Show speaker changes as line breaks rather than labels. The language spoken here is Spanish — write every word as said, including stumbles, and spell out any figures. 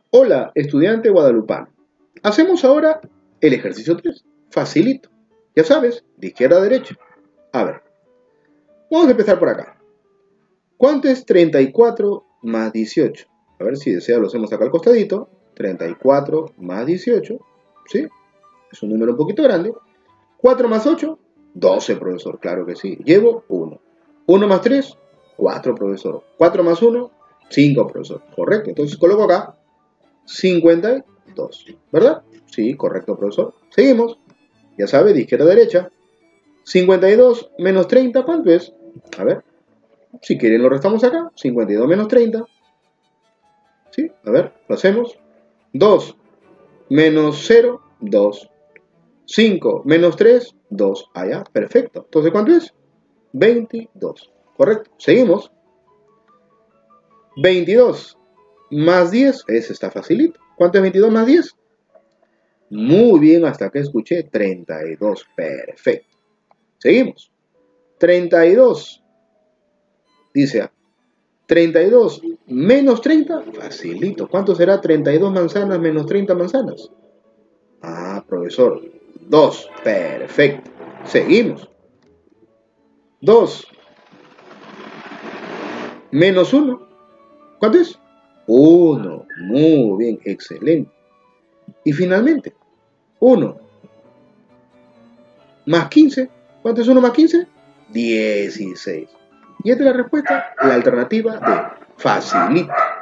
Hola, estudiante guadalupano. Hacemos ahora el ejercicio tres. Facilito. Ya sabes, de izquierda a derecha. A ver, vamos a empezar por acá. ¿Cuánto es treinta y cuatro más dieciocho? A ver, si desea lo hacemos acá al costadito. treinta y cuatro más dieciocho. ¿Sí? Es un número un poquito grande. cuatro más ocho, doce, profesor. Claro que sí. Llevo uno. uno más tres, cuatro, profesor. cuatro más uno, cinco, profesor. Correcto. Entonces coloco acá cincuenta y dos, ¿verdad? Sí, correcto, profesor. Seguimos. Ya sabe, de izquierda a derecha. cincuenta y dos menos treinta, ¿cuánto es? A ver, si quieren lo restamos acá. cincuenta y dos menos treinta. ¿Sí? A ver, lo hacemos. dos menos cero, dos. cinco menos tres, dos. Ah, ya, perfecto. Entonces, ¿cuánto es? veintidós. Correcto. Seguimos. veintidós más diez. Ese está facilito. ¿Cuánto es veintidós más diez? Muy bien, hasta acá escuché treinta y dos. Perfecto. Seguimos. treinta y dos. Dice treinta y dos menos treinta. Facilito. ¿Cuánto será treinta y dos manzanas menos treinta manzanas? Ah, profesor. dos. Perfecto. Seguimos. dos menos uno. ¿Cuánto es? uno. Muy bien. Excelente. Y finalmente, uno más quince. ¿Cuánto es uno más quince? dieciséis. Y esta es la respuesta, la alternativa de facilito.